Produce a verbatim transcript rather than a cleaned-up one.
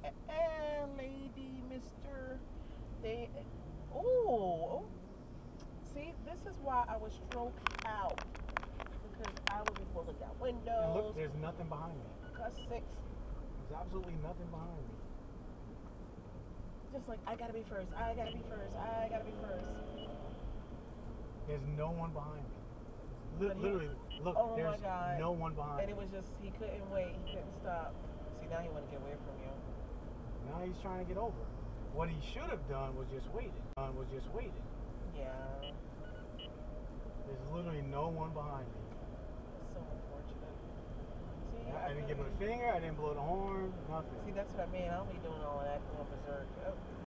eh, lady, mister. They, oh, see, this is why I was stroked out. Because I would be rolling down windows. And look, there's nothing behind me. Cuss six. There's absolutely nothing behind me. Just like, I gotta be first, I gotta be first, I gotta be first. There's no one behind me. But he- Literally, look, Oh my there's God. no one behind And it me. was just, he couldn't wait, he couldn't stop. See, now he wanna get away from you. Now he's trying to get over. What he should have done was just waited. Done was just waited. Yeah. There's literally no one behind me. So unfortunate. See, I, I didn't give him really- a finger. I didn't blow the horn. Nothing. See, that's what I mean. I don't be doing all of that going berserk. Oh.